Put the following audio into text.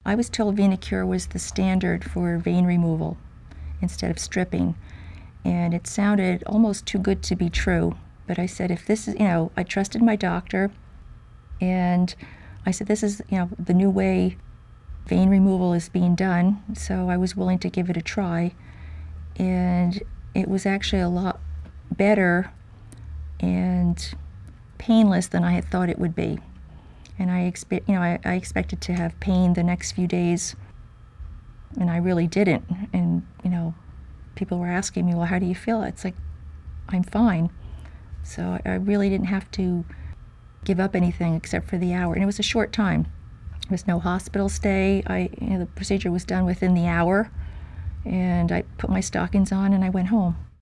I was told VenaCure was the standard for vein removal instead of stripping, and it sounded almost too good to be true. But I said, if this is, I trusted my doctor, and I said, this is, the new way vein removal is being done, so I was willing to give it a try. And it was actually a lot better and painless than I had thought it would be. And I expected to have pain the next few days, and I really didn't. And people were asking me, well, how do you feel? It's like, I'm fine. So I really didn't have to give up anything except for the hour. And it was a short time. There was no hospital stay. The procedure was done within the hour, and I put my stockings on and I went home.